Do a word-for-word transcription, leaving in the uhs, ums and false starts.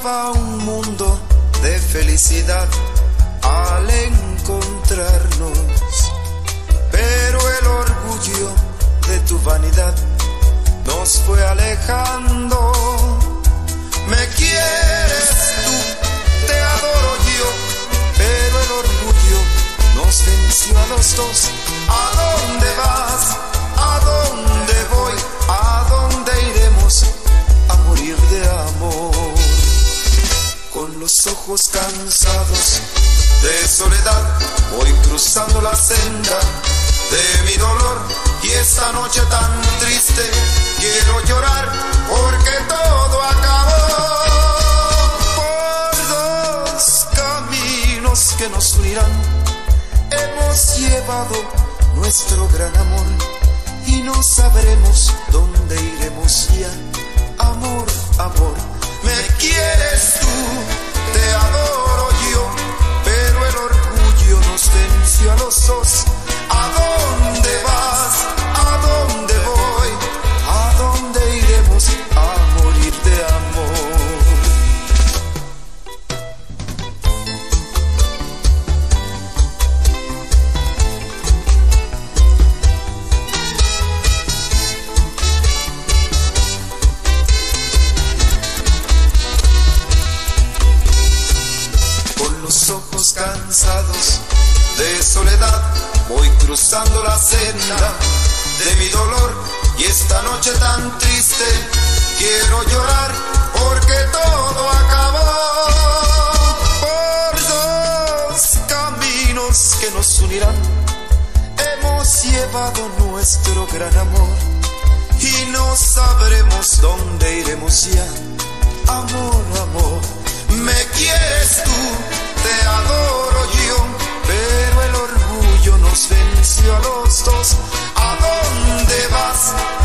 soñaba un mundo de felicidad al encontrarnos, pero el orgullo de tu vanidad nos fue alejando. Me quieres tú, te adoro yo, pero el orgullo nos venció a los dos. ¿A dónde vas? ¿A dónde voy? ¿A dónde iremos a morir de amor? Con los ojos cansados de soledad voy cruzando la senda de mi dolor, y esta noche tan triste quiero llorar porque todo acabó. Por dos caminos que nos unirán hemos llevado nuestro gran amor, y no sabremos dónde iremos ya. Amor, amor, me quieres tú, te adoro yo, pero el orgullo nos venció a los dos. ¿A dónde vas? ¿A dónde voy? ¿A dónde iremos a morir de amor? Con los ojos cansados de soledad voy cruzando la senda de mi dolor, y esta noche tan triste quiero llorar porque todo acabó. Por dos caminos que nos unirán hemos llevado nuestro gran amor, y no sabremos dónde iremos ya. Amor, amor, me quieres tú, te adoro yo, pero el orgullo nos venció a los dos. ¿A dónde vas?